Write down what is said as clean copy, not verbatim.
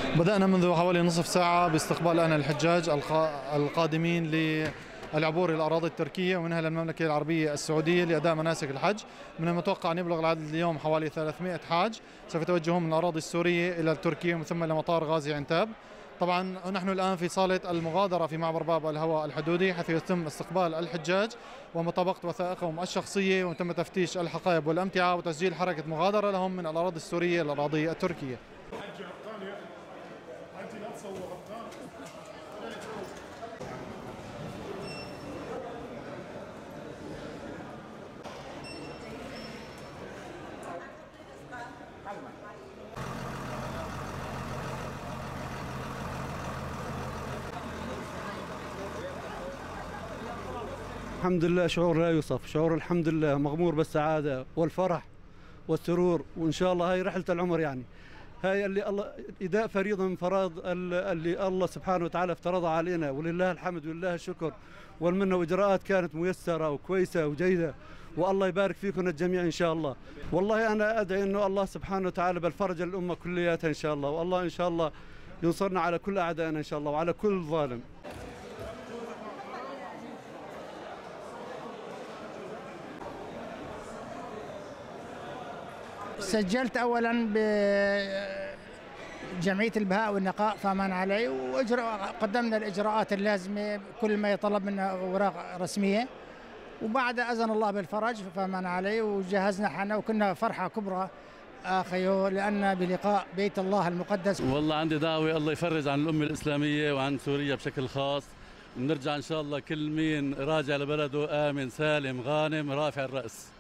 بدأنا منذ حوالي نصف ساعة باستقبال أنا الحجاج القادمين للعبور إلى الأراضي التركية ومنها للمملكة العربية السعودية لأداء مناسك الحج. من المتوقع أن يبلغ العدد اليوم حوالي 300 حاج سوف يتوجهون من الأراضي السورية إلى تركيا ومن ثم إلى مطار غازي عنتاب. طبعا نحن الآن في صالة المغادرة في معبر باب الهواء الحدودي حيث يتم استقبال الحجاج ومطابقة وثائقهم الشخصية وتم تفتيش الحقائب والأمتعة وتسجيل حركة مغادرة لهم من الأراضي السورية إلى الأراضي التركية. الحمد لله، شعور لا يوصف، شعور الحمد لله مغمور بالسعادة والفرح والسرور، وإن شاء الله هاي رحلة العمر. يعني هاي اللي الله إداء فريضة من فرائض اللي الله سبحانه وتعالى افترضها علينا، ولله الحمد ولله الشكر والمنة، وإجراءات كانت ميسرة وكويسة وجيدة، والله يبارك فيكم الجميع إن شاء الله. والله أنا أدعي إنه الله سبحانه وتعالى بالفرج الأمة كلياتها إن شاء الله، والله إن شاء الله ينصرنا على كل أعدائنا إن شاء الله وعلى كل ظالم. سجلت أولاً بجمعية البهاء والنقاء فأمان علي، قدمنا الإجراءات اللازمة، كل ما يطلب منا أوراق رسمية، وبعد أذن الله بالفرج فأمان علي وجهزنا حنا، وكنا فرحة كبرى أخيو لأن بلقاء بيت الله المقدس. والله عندي دعوة الله يفرج عن الأمة الإسلامية وعن سوريا بشكل خاص، ونرجع إن شاء الله كل مين راجع لبلده آمن سالم غانم رافع الرأس.